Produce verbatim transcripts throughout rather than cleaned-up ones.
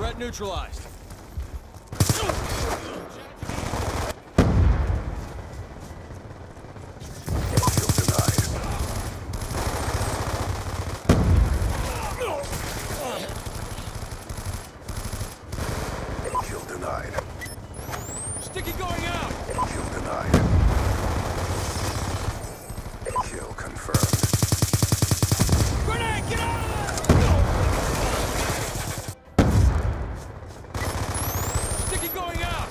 Threat neutralized. Kill denied. Sticky going out! Kill denied. Kill confirmed. Grenade, get out of there! Sticky going out!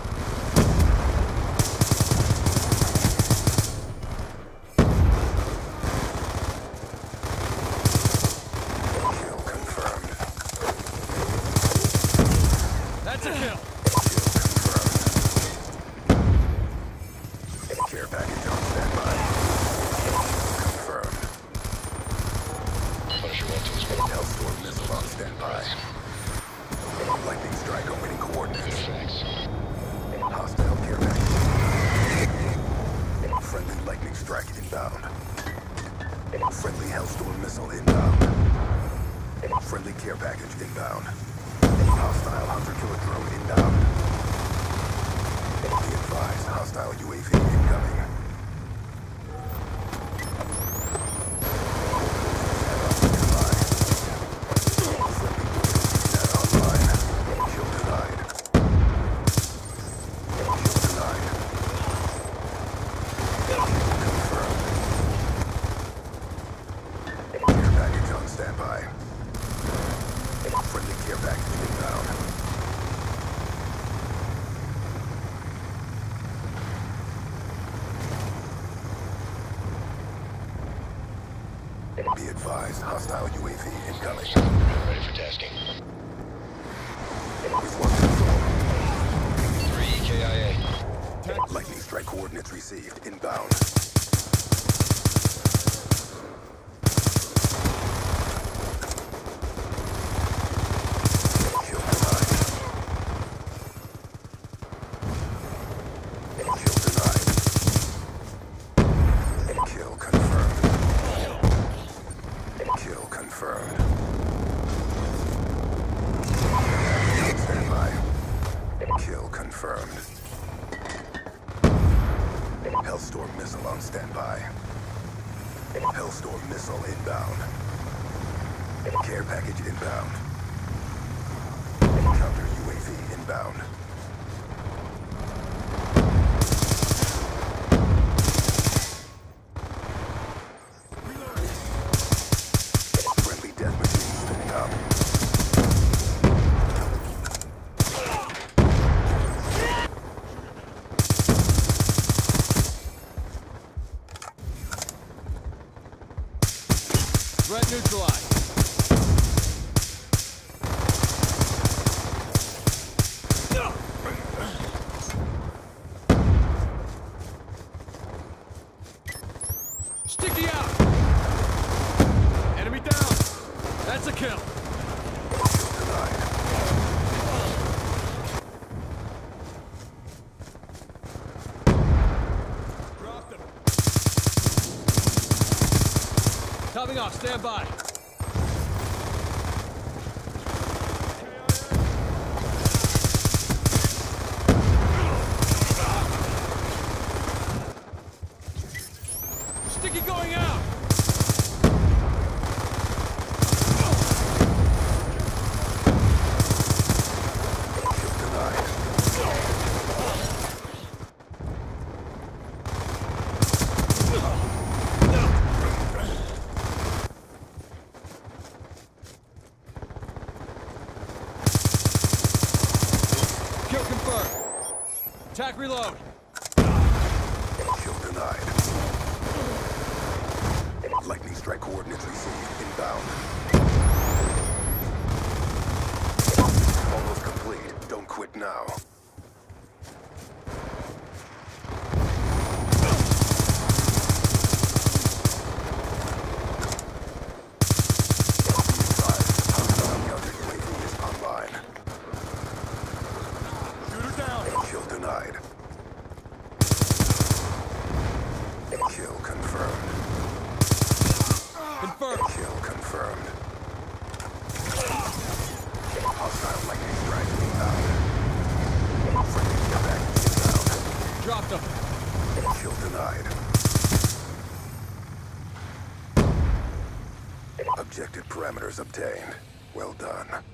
Kill confirmed. That's a kill! Care package on standby. Confirmed. Hellstorm missile on standby. Lightning strike awaiting coordinates. Hostile care package. Friendly lightning strike inbound. Friendly Hellstorm missile inbound. Friendly care package inbound. Hostile hunter killer drone inbound. Be advised, hostile U A V incoming. Be advised, hostile U A V incoming. Ready for tasking. With one control. three K I A. Lightning strike coordinates received. Inbound. Kill denied. Kill denied. Kill confirmed. Kill confirmed. Stand by. Kill confirmed. Hellstorm missile on standby. Hellstorm missile inbound. Care package inbound. Counter U A V inbound. Friendly death machine spinning up. Threat neutralized. Sticky out! Enemy down! That's a kill! Kill denied. Dropped him. Topping off, stand by. Sticky going out! Kill denied. Kill confirmed. Attack reload. Kill denied. Lightning strike coordinates received. Inbound. Almost complete. Don't quit now. Hostile counter U A V is online. Shoot her down. Kill denied. Kill confirmed. Confirmed. Kill confirmed. Hostile lightning dropped them. Kill denied. Objective parameters obtained. Well done.